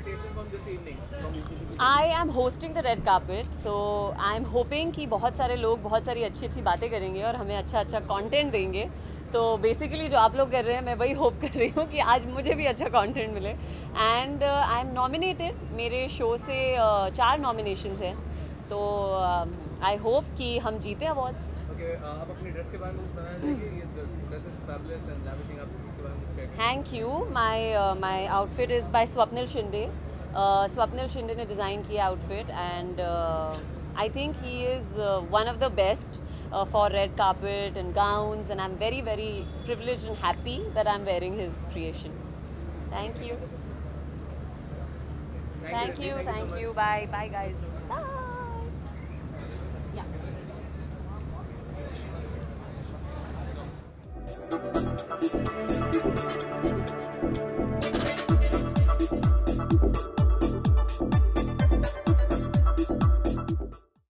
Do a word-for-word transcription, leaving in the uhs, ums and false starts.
expectation from this evening? I am hosting the red carpet, so I am hoping कि बहुत सारे लोग बहुत सारी अच्छी अच्छी बातें करेंगे और हमें अच्छा अच्छा कंटेंट देंगे. तो बेसिकली जो आप लोग कर रहे हैं मैं वही होप कर रही हूँ कि आज मुझे भी अच्छा कंटेंट मिले. And I am nominated. मेरे शो से uh, चार नॉमिनेशंस हैं, तो आई uh, होप कि हम जीते अवार्ड्स. Okay, uh, आप अपनी ड्रेस के बारे में बताना चाहिए. ये dress is fabulous and everything. आप इसके बारे में share. Thank you. My my outfit is by Swapnil Shinde. Swapnil Shinde ने डिज़ाइन किया outfit and I think he is one of the best for red carpet and gowns, and I'm very very privileged and happy that I'm wearing his creation. Thank you. Thank you. Thank you. Bye. Bye guys. Bye. Yeah.